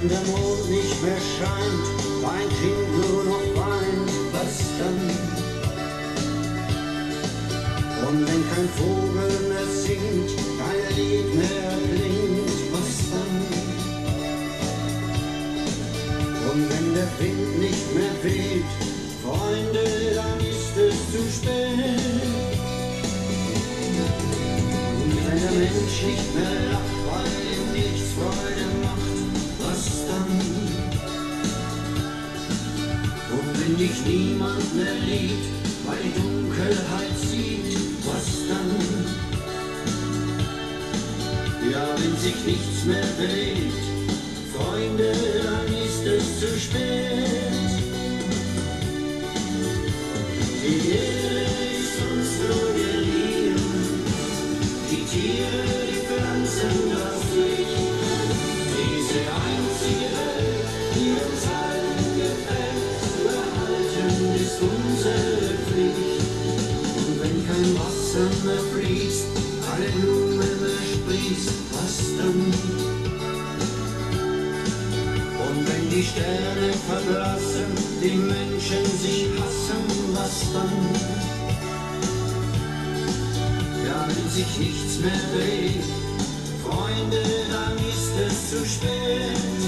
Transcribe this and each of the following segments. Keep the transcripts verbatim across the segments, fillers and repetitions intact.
wenn der Mond nicht mehr scheint, dein Kind nur noch weint, was dann? Und wenn kein Vogel mehr singt, kein Lied mehr klingt, was dann? Und wenn der Wind nicht mehr weht, Freunde, dann ist es zu spät. Und wenn der Mensch nicht mehr lacht, weil ihm nichts Freude macht, was dann? Und wenn dich niemand mehr liebt, weil die Dunkelheit sieht, was dann? Ja, wenn sich nichts mehr bewegt, Freunde, dann ist es zu spät. Die Erde ist uns nur geliehen, die Tiere, die Pflanzen, das Licht. Diese einzige Welt, die uns allen gefällt, zu erhalten, ist unsere Pflicht. Und wenn kein Wasser mehr fließt, keine Blume mehr sprießt, was dann? Und wenn die Sterne verblassen, die Menschen sich hassen, was dann? Ja, wenn sich nichts mehr bewegt, Freunde, dann ist es zu spät.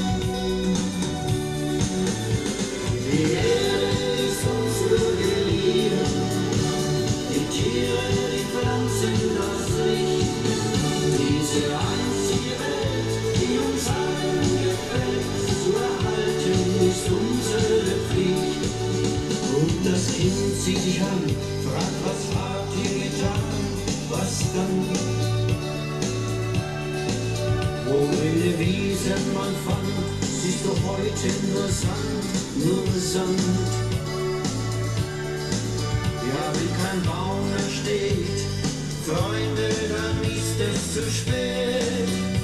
Die Erde ist uns nur geliehen, die Tiere, die Pflanzen, das Licht. Diese einzige Welt, die uns allen gefällt, zu erhalten, ist unsere Pflicht. Und das Kind sieht dich an, fragt, was habt ihr getan, was dann? Wo wilde Wiese man fand, siehst du heute nur Sand, nur Sand. Ja, wenn kein Baum mehr steht, Freunde, dann ist es zu spät.